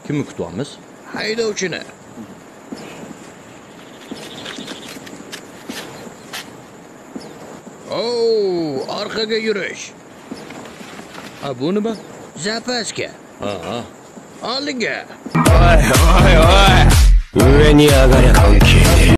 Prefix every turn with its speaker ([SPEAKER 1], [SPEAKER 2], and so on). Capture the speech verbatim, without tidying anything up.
[SPEAKER 1] Kimni kutyapmiz?
[SPEAKER 2] Haydovchini. Oo, orqaga yurish.
[SPEAKER 1] Ha, bu nima?
[SPEAKER 2] Zapaska.
[SPEAKER 1] Ha, ha.
[SPEAKER 2] Oldinga.
[SPEAKER 3] おいおいおい上に上がりゃ関係ねえ